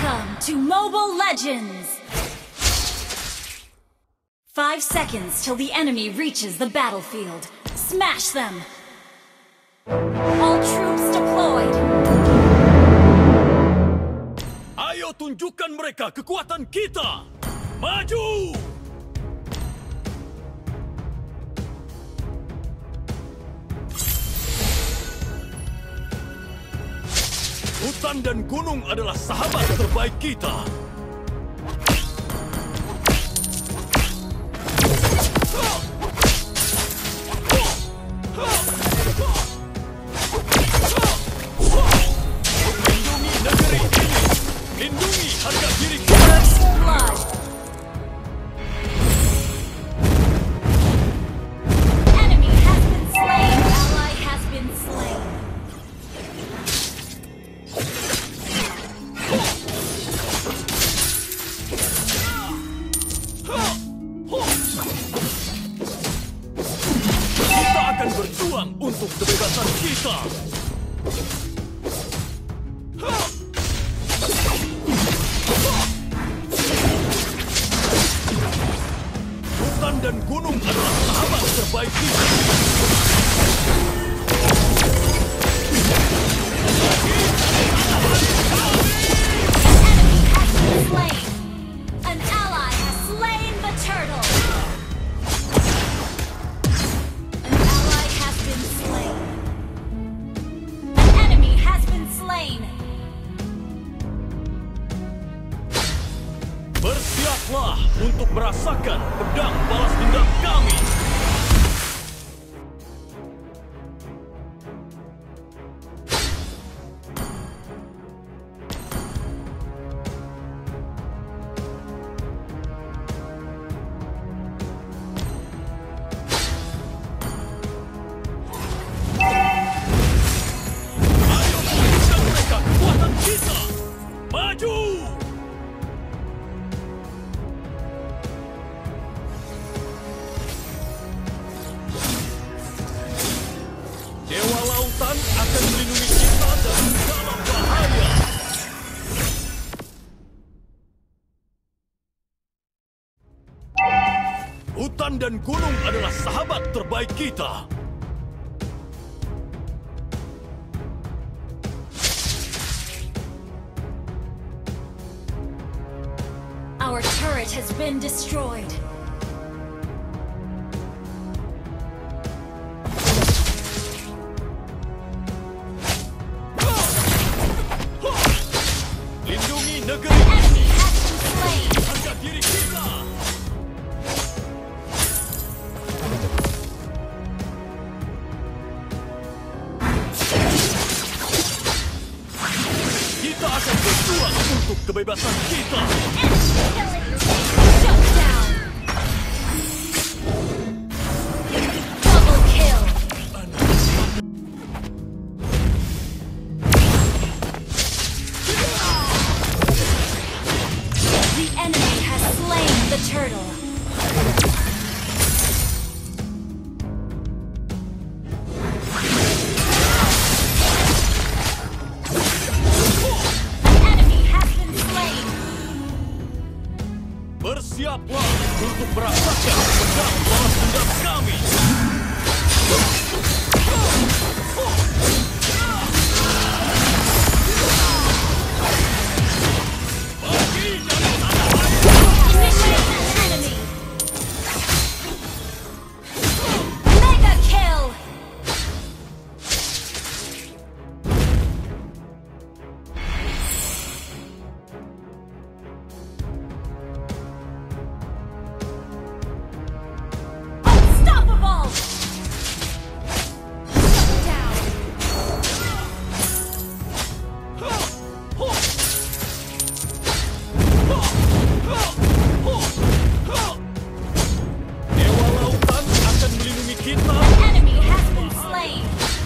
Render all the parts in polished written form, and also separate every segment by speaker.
Speaker 1: Welcome to Mobile Legends! 5 seconds till the enemy reaches the battlefield. Smash them! All troops deployed!
Speaker 2: Ayo tunjukkan mereka kekuatan kita! Maju! Hutan dan gunung adalah sahabat terbaik kita. Lindungi negeri ini. Lindungi harga diri kita.
Speaker 1: First blood! Enemy has been slain! Ally has been slain!
Speaker 2: Kita akan berjuang untuk kebebasan kita. Hutan dan gunung adalah sahabat terbaik kita.
Speaker 1: Slain! An ally has slain the turtle! An ally has been slain. An enemy has been slain.
Speaker 2: Bersiaplah untuk merasakan pedang balas dendam kami. Ayo tunjukkan mereka kekuatan kita. Maju! Dewa Lautan akan melindungi kita dari dalam bahaya. Hutan dan gunung adalah sahabat terbaik kita.
Speaker 1: Our turret has been destroyed.
Speaker 2: Lindungi negeri ini.
Speaker 1: Enemy has been slain.
Speaker 2: Harga diri kita. Kita akan berjuang untuk kebebasan kita.
Speaker 1: Shut down. Double kill. The enemy has slain the turtle. An enemy has been slain.
Speaker 2: Bersiaplah untuk merasakan pedang balas dendam kami. Pergi dari tanah air.
Speaker 1: Eliminate an enemy. Mega kill. Unstoppable. Shut down.
Speaker 2: Dewa Lautan akan melindungi kita.
Speaker 1: Enemy has been slain.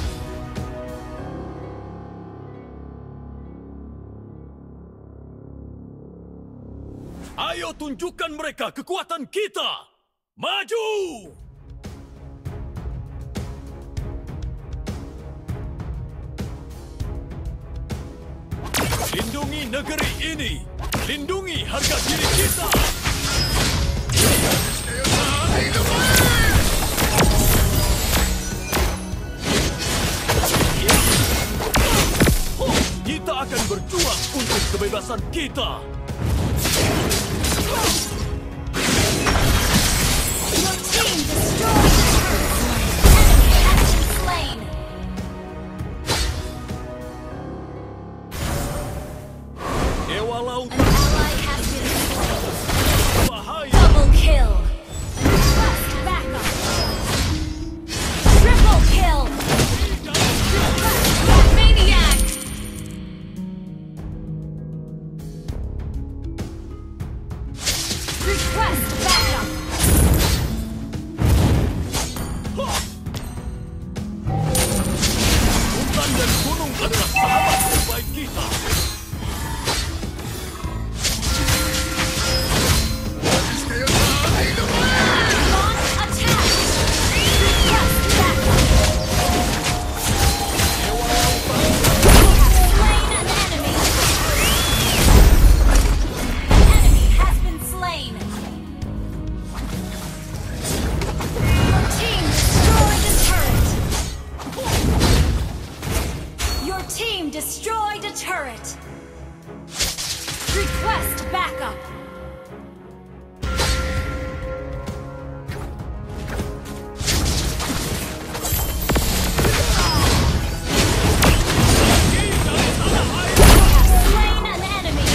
Speaker 2: Ayo tunjukkan mereka kekuatan kita. Maju! Lindungi negeri ini. Lindungi harga diri kita. Kita akan berjuang untuk kebebasan kita.
Speaker 1: Your team destroyed the turret. Enemy has been slain.
Speaker 2: Dewa
Speaker 1: An
Speaker 2: Lautan
Speaker 1: ally has been slain.
Speaker 2: bahaya.
Speaker 1: Double kill. Request backup. Triple kill. Request maniac. Request backup.
Speaker 2: Hutan dan gunung adalah sahabat terbaik kita.
Speaker 1: Launch attack. Request backup.
Speaker 2: Dewa Lautan
Speaker 1: Slain an enemy. An enemy has been slain. Your team destroyed a turret. Your team destroyed a turret. Request backup. Slain an enemy.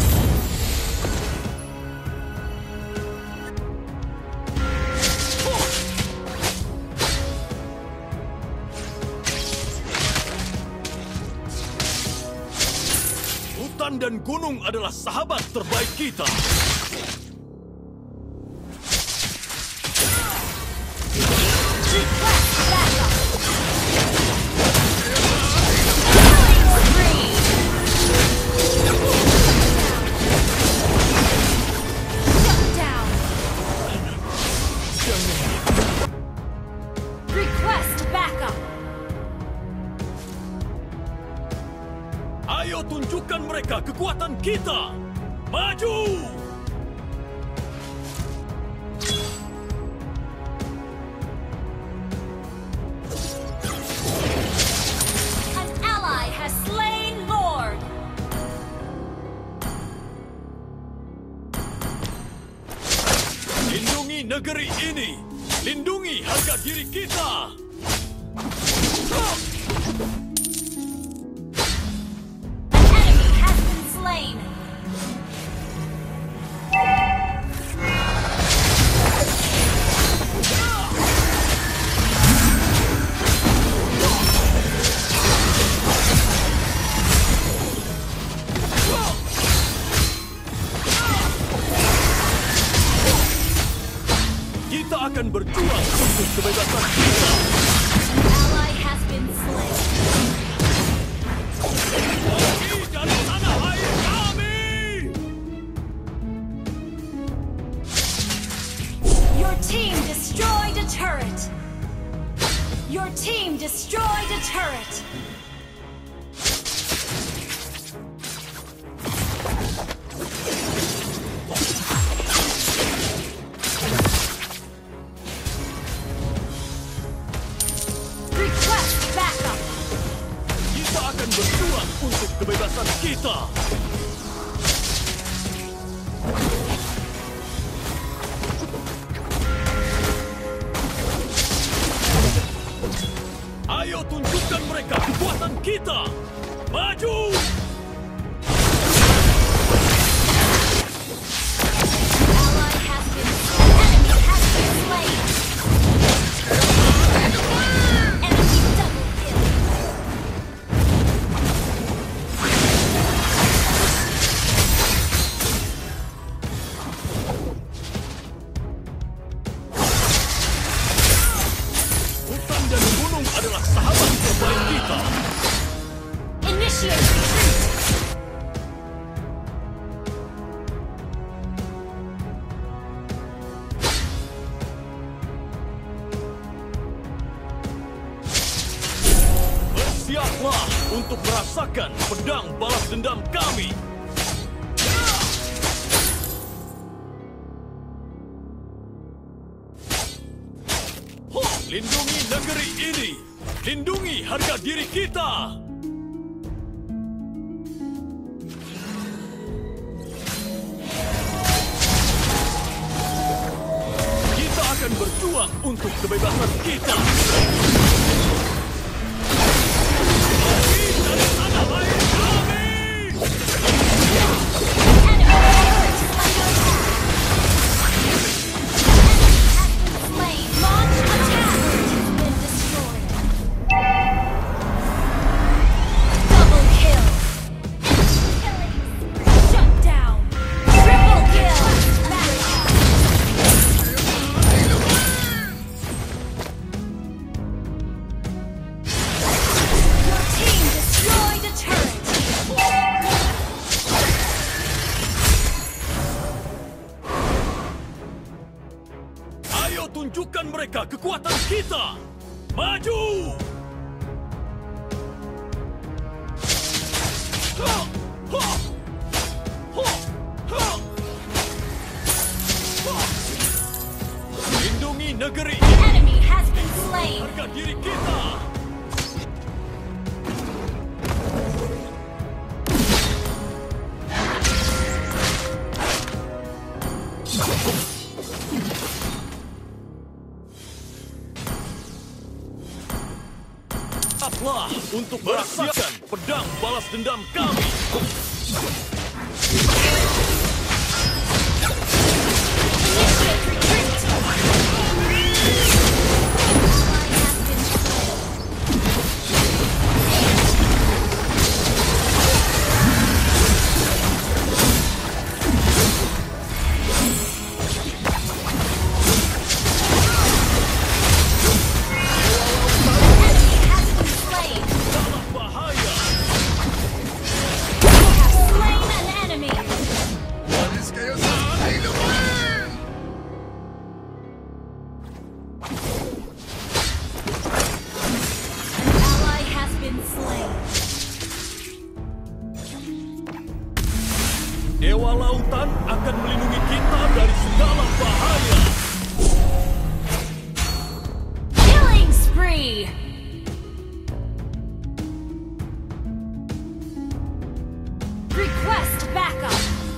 Speaker 2: Hutan dan gunung adalah sahabat terbaik kita.
Speaker 1: Request backup. Killing spree. Shut down. Request backup.
Speaker 2: Ayo tunjukkan mereka kekuatan kita. Maju!
Speaker 1: An ally has slain Lord.
Speaker 2: Lindungi negeri ini. Lindungi harga diri kita.
Speaker 1: An enemy has been slain.
Speaker 2: Kita akan berjuang untuk kebebasan kita.
Speaker 1: Ally has been slain.
Speaker 2: Pergi dari tanah air kami!
Speaker 1: Your team destroyed a turret. Your team destroyed a turret. Request backup.
Speaker 2: Kita akan berjuang untuk kebebasan kita. Ayo tunjukkan mereka kekuatan kita. Maju!
Speaker 1: Ally has been slain. Enemy has been slain. Enemy double kill.
Speaker 2: Hutan dan gunung adalah sahabat terbaik kita.
Speaker 1: Initiate retreat.
Speaker 2: Bersiaplah untuk merasakan pedang balas dendam kami. Lindungi negeri ini. Lindungi harga diri kita. Kita akan berjuang untuk kebebasan kita. Lagi dari tanah air kami. Tunjukkan mereka kekuatan kita. Maju! Lindungi negeri ini.
Speaker 1: Enemy has been slain.
Speaker 2: Harga diri kita. Tetaplah untuk merasakan pedang balas dendam kami. Dewa Lautan akan melindungi kita dari segala bahaya.
Speaker 1: Killing spree. Request backup.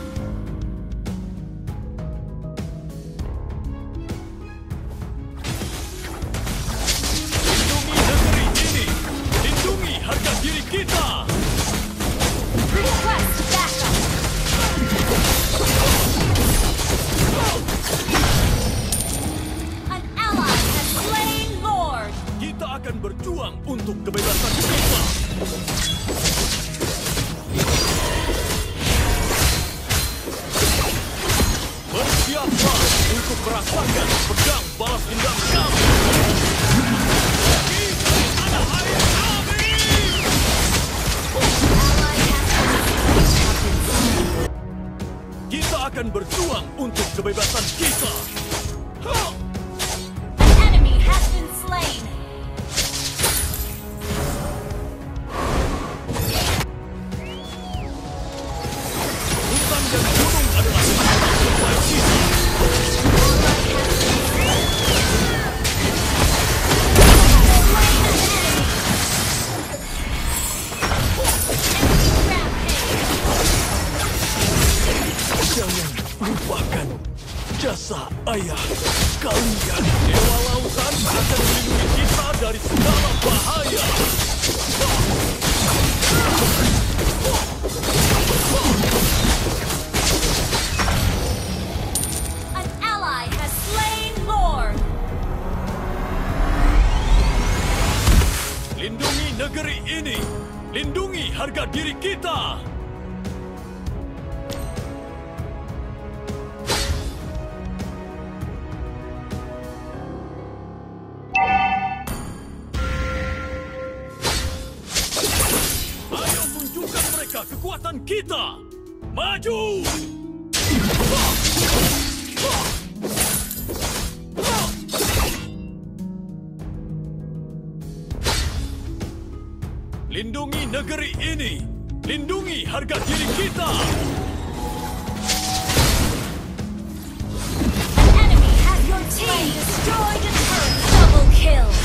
Speaker 2: Lindungi negeri ini. Lindungi harga diri kita.
Speaker 1: Request backup. An ally has slain Lord.
Speaker 2: Kita akan berjuang untuk kebebasan kita. Bersiaplah untuk merasakan pedang balas dendam kami. Lagi dari tanah air kami. Kita akan berjuang untuk kebebasan kita.
Speaker 1: Enemy has been slain.
Speaker 2: Hutan dan gunung adalah tempat terbaik kita. Jangan lupakan jasa ayah kalian. Dewa Lautan akan melindungi kita dari segala bahaya.
Speaker 1: An ally has slain Lord.
Speaker 2: Lindungi negeri ini. Lindungi harga diri kita. Ayo tunjukkan mereka kekuatan kita. Maju! Lindungi negeri ini. Lindungi harga diri kita.
Speaker 1: An enemy has your team destroyed a turret. Double kill.